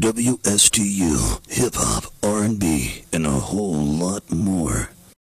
WSTU, hip hop, R&B, and a whole lot more.